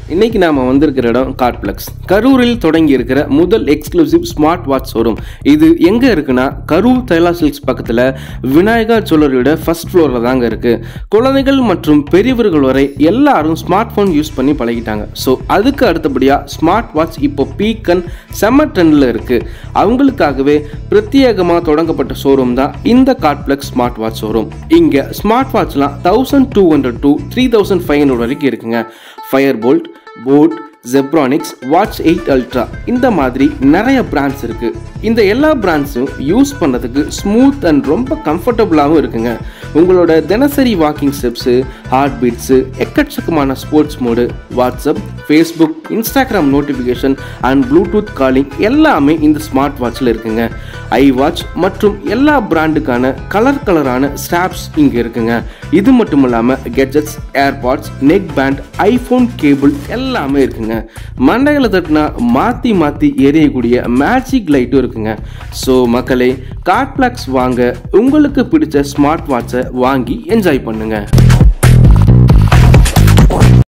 இன்னைக்கு நாம வந்திருக்கிற இடம் கார்ட்ப்ளெக்ஸ். கரூரில் தொடங்கி இருக்கிற முதல் எக்ஸ்க்ளூசிவ் ஸ்மார்ட் வாட்ச் ஷோரூம். இது எங்க இருக்குன்னா கரூர் தைலா சில்க்ஸ் பக்கத்துல விநாயகா ஜுவல்லரியோட ஃபர்ஸ்ட் ஃப்ளோர்ல தாங்க இருக்கு. குழந்தைகள் மற்றும் பெரியவர்கள் வரை எல்லாரும் ஸ்மார்ட் போன் யூஸ் பண்ணி பழகிட்டாங்க. ஸோ அதுக்கு அடுத்தபடியா ஸ்மார்ட் வாட்ச் இப்போ பீக் அண்ட் செம்ம ட்ரெண்ட்ல இருக்கு. அவங்களுக்காகவே பிரத்யேகமாக தொடங்கப்பட்ட ஷோரூம் தான் இந்த கார்ட்ப்ளெக்ஸ் ஸ்மார்ட் வாட்ச் ஷோரூம். இங்க ஸ்மார்ட் வாட்ச்லாம் 1200 to 3500 வரைக்கும் இருக்குங்க. Fireboltt, Boat, Zebronics, watch 8 ultra இந்த மாதிரி நிறைய பிராண்ட்ஸ் இருக்கு. இந்த எல்லா பிராண்ட்ஸும் யூஸ் பண்ணுறதுக்கு ஸ்மூத் அண்ட் ரொம்ப கம்ஃபர்டபுளாகவும் இருக்குங்க. உங்களோட தினசரி வாக்கிங் ஸ்டெப்ஸு, ஹார்ட் பீட்ஸு, எக்கச்சக்கமான sports mode, WhatsApp, Facebook, Instagram notification and Bluetooth calling எல்லாமே இந்த ஸ்மார்ட் வாட்சில் இருக்குங்க. ஐ வாட்ச் மற்றும் எல்லா பிராண்டுக்கான கலரான ஸ்ட்ராப்ஸ் இங்கே இருக்குங்க. இது மட்டும் இல்லாமல் gadgets, AirPods, neck band, iPhone cable எல்லாமே இருக்குங்க. மண்டைகளை தட்டினா மாற்றி எரியக்கூடிய மேஜிக் லைட்டும் இருக்குங்க. ஸோ மக்களே, கார்ட்ப்ளெக்ஸ் வாங்க, உங்களுக்கு பிடிச்ச ஸ்மார்ட் வாட்சை வாங்கி என்ஜாய் பண்ணுங்க.